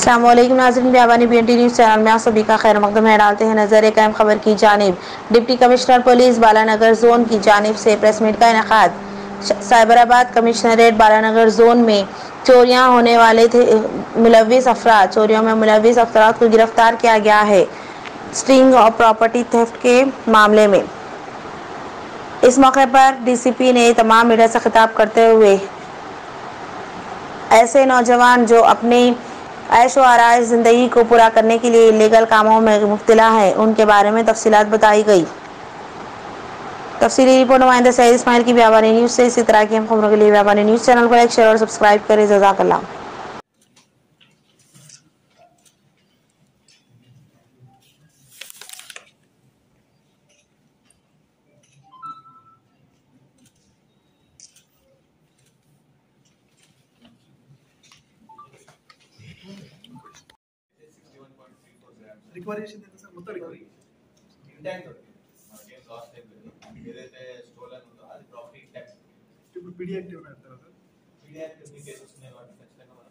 अस्सलामुअलैकुम नाज़रीन, ब्यावानी BNT news channel में आप सभी का खैर मकदम है। डालते हैं नजर एक अहम खबर की जानिब। Deputy commissioner police Balanagar zone की जानिब से प्रेस मीट का इनेकाद। साइबराबाद कमिश्नरेट बालानगर जोन में चोरियां होने वाले थे चोरियों में मुलव्विस अफराद को गिरफ्तार किया गया है स्टिंग और प्रॉपर्टी थेफ्ट के मामले में। इस मौके पर DCP ने तमाम मीडिया से खिताब करते हुए ऐसे नौजवान जो अपनी ऐशो आराइश ज़िंदगी को पूरा करने के लिए इलीगल कामों में मुब्तला है उनके बारे में तफसीलात बताई गई। तफसीली रिपोर्ट नुमाइंदा सईद इस्माइल की ब्यावानी न्यूज़ से। इसी तरह की हम खबरों के लिए ब्यावानी न्यूज़ चैनल को लाइक, शेयर और सब्सक्राइब करें। जज़ाकल्लाह। రికవరీ చేసింది సార్ మొత్తం రికవరీ ఇంటాక్ట్ మనకేం లాస్ట్ టైం లేదు. ఏదైతే స్టోలన్ ఉందో అది ప్రాపర్టీ ఇంటాక్ట్. ఇప్పుడు పీడీ యాక్టివ్ ఉన్నారు తర్వాత పీడీ యాక్టివ్ మీ కేసెస్ ఉన్నాయి కాబట్టి ఖచ్చితంగా మనం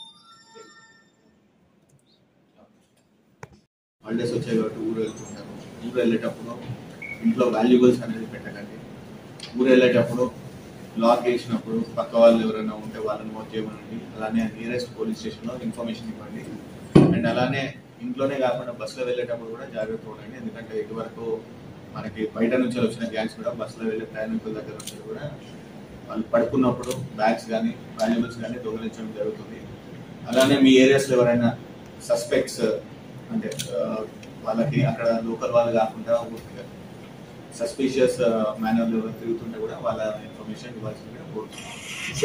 హాలిడేస్ వచ్చాయి కాబట్టి ఊరు వెళ్తుంటాము. ఊరు వెళ్ళేటప్పుడు ఇంట్లో వాల్యుబుల్స్ అనేది పెట్టకండి. ఊరు వెళ్ళేటప్పుడు లాక్ వేసినప్పుడు పక్క వాళ్ళు ఎవరైనా ఉంటే వాళ్ళని నోట్ చేయమనండి. అలానే నియరెస్ట్ పోలీస్ స్టేషన్లో ఇన్ఫర్మేషన్ ఇవ్వండి. అండ్ అలానే ఇంట్లోనే కాకుండా బస్సులో వెళ్ళేటప్పుడు కూడా జాగ్రత్త ఉండండి. ఎందుకంటే ఇటువరకు మనకి బయట నుంచి వచ్చిన గ్యాంగ్స్ కూడా బస్సులో వెళ్ళే ప్రయాణికుల దగ్గర నుంచి కూడా వాళ్ళు పడుకున్నప్పుడు బ్యాగ్స్ కానీ వాల్యుబుల్స్ కానీ దొంగిలించడం జరుగుతుంది. అలానే మీ ఏరియాస్లో ఎవరైనా సస్పెక్ట్స్ అంటే వాళ్ళకి అక్కడ లోకల్ వాళ్ళు కాకుండా సస్పీషియస్ మేనర్లు ఎవరు తిరుగుతుంటే కూడా వాళ్ళ ఇన్ఫర్మేషన్ ఇవ్వాల్సిందిగా కోరుతున్నాం.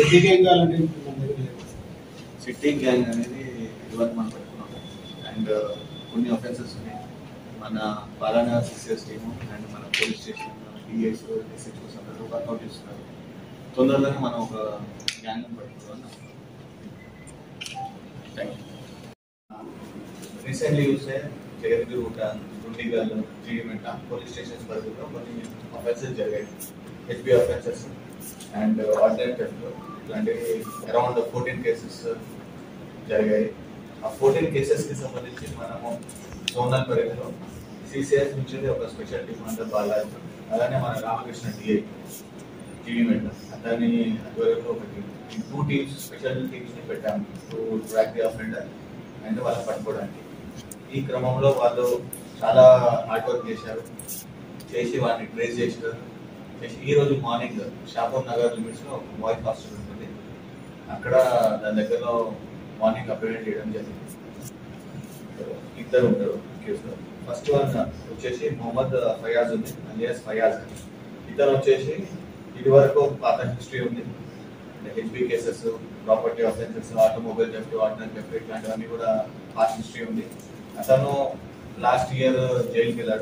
సిటీ గ్యాంగ్ అనేది ఇదివరకు మనం పెట్టుకున్నాం. అండ్ కొన్ని అఫెన్సెస్ ఉన్నాయి. మన బాలానగర్ సిసిఎస్ టీము అండ్ మన పోలీస్ స్టేషన్ డిఎస్ SHOs అందరూ వర్కౌట్ చేస్తున్నారు. తొందరలోనే మనం ఒక గ్యాంగ్ పట్టుకోవాలి. Thank you. రీసెంట్లీ చూస్తే జగద్గిరిగుట్ట, దుండిగల్, జీడిమెట్ట పోలీస్ స్టేషన్స్ పరిధిలో కొన్ని అఫెన్సెస్ జరిగాయి. HB offences and ordinary theft ఇలాంటివి అరౌండ్ 14 కేసెస్ జరిగాయి. ఆ 14 కేసెస్కి సంబంధించి మనము జోనల్ పరిధిలో CCS నుంచి ఒక స్పెషల్ టీమ్ అందరూ బాలాజీ, అలానే మన రామకృష్ణ DI జీడిమెట్ట అతని ఆధ్వర్యంలో ఒకటి 2 టీమ్స్ స్పెషల్ టీమ్స్ని పెట్టాము to track the offender and వాళ్ళని పట్టుకోవడానికి. ఈ క్రమంలో వాళ్ళు చాలా హార్డ్ వర్క్ చేశారు. చేసి వాటిని ట్రేస్ చేశారు. ఈ రోజు మార్నింగ్ షాపూర్ నగర్ లిమిట్స్లో ఒక బాయ్స్ హాస్టల్ ఉంటుంది. అక్కడ దాని దగ్గరలో మార్నింగ్ అప్డేట్ చేయడం జరిగింది. ఇద్దరు ఉంటారు కేసులో. ఫస్ట్ వన్ వచ్చేసి మొహమ్మద్ ఫయాజ్ ఉంది, అలియాస్ ఫయాజ్. ఇతను వచ్చేసి ఇది వరకు పాత హిస్టరీ ఉంది. HB cases, property offences, automobile theft, ordinary theft ఇట్లాంటివన్నీ కూడా పాత హిస్టరీ ఉంది. అతను లాస్ట్ ఇయర్ జైలుకి వెళ్ళాడు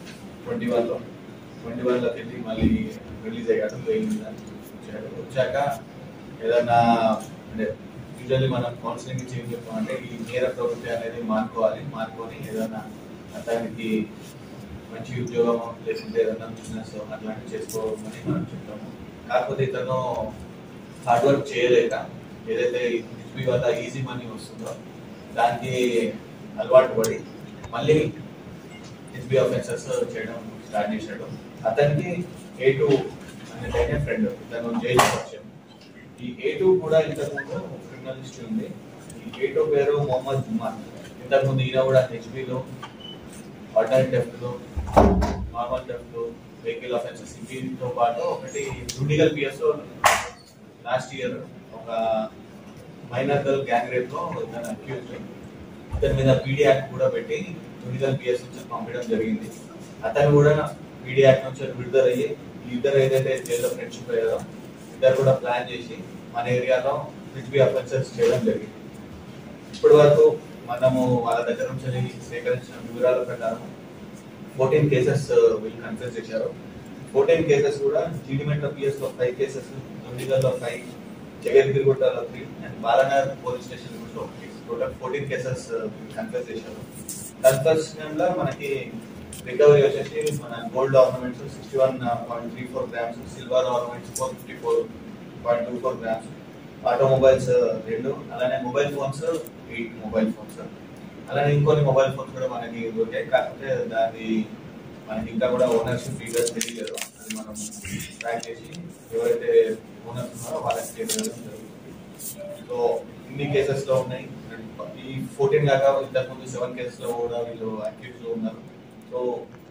21లోకి వెళ్ళి మళ్ళీ రిలీజ్ అయ్యాడు. బెయిల్ మీద వచ్చాక ఏదైనా అంటే యూజువల్లీ మనం కౌన్సిలింగ్ ఇచ్చి ఏం చెప్తామంటే ఈ నేర ప్రవృత్తి అనేది మానుకొని ఏదైనా అతనికి మంచి ఉద్యోగం లేకుంటే ఏదైనా బిజినెస్ అట్లాంటివి చేసుకోమని మనం చెప్తాము. కాకపోతే ఇతను హార్డ్ వర్క్ చేయలేక ఏదైతే HB వల్ల ఈజీ మనీ వస్తుందో దానికి అలవాటు పడి మళ్ళీ HB అఫెన్సెస్ చేయడం స్టార్ట్ చేశాడు. అతనికి A2 అనే ఫ్రెండ్ ఇతను జైలు వచ్చాడు. ఈ A2 కూడా ఇంతకుముందు క్రిమినల్ హిస్టరీ ఉంది. ఈ A2 పేరు మొహమ్మద్ జుమాన్. ఇంతకుముందు ఈయన కూడా HBలో ఆర్డినరీ థెఫ్ట్లో, నార్మల్ థెఫ్ట్లో, వెహికల్ అఫెన్సెస్ వీటితో పాటు ఒకటి దుండిగల్ PSలో లాస్ట్ ఇయర్ ఒక మైనర్ గర్ల్ గ్యాంగ్ రేప్లో ఇతను అక్యూజ్. ఇతని మీద PD యాక్ట్ కూడా పెట్టి దుండిగల్ PS నుంచి పంపించడం జరిగింది. అతను కూడా PD యాక్ట్ నుంచి విడుదలయ్యి ఇద్దరు ఏదైతే జైల్లో ఫ్రెండ్షిప్ అయ్యారో ఇద్దరు కూడా ప్లాన్ చేసి మన ఏరియాలో HB అఫెన్సెస్ చేయడం జరిగింది. ఇప్పటి వరకు మనము వాళ్ళ దగ్గర నుంచి సేకరించిన వివరాల ప్రకారం 14 కేసెస్ వీళ్ళు కన్ఫెస్ చేశారు. 14 కేసెస్ కూడా జీడిమెట్ట PSలో 5 కేసెస్, దుండిగల్లో 5, జగద్గిరిగుట్టలో 3 అండ్ బాలానగర్ పోలీస్ స్టేషన్ లో 1. టోటల్ 14 కేసెస్ కన్ఫెస్ చేశారు. కన్ఫెషన్ లో మనకి రికవరీ వచ్చేసి మన gold ornaments 61.34 grams, silver ornaments 454.24 grams, automobiles 2, అలానే మొబైల్ ఫోన్స్ 8 మొబైల్ ఫోన్స్, అలానే ఇంకొన్ని మొబైల్ ఫోన్స్ కూడా మనకి దొరికాయి. కాకపోతే దాని మనకి ఇంకా కూడా ఓనర్షిప్ డీటెయిల్స్ తెలియలేదు. అది మనం ట్రాక్ చేసి ఎవరైతే ఓనర్స్ ఉన్నారో వాళ్ళకి తెలియడం జరుగుతుంది. సో ఇన్ని కేసెస్ లో ఉన్నాయి. ఈ 14 కాక ఇంతకుముందు 7 కేసెస్ లో కూడా వీళ్ళు అక్యూజ్ లో ఉన్నారు. సో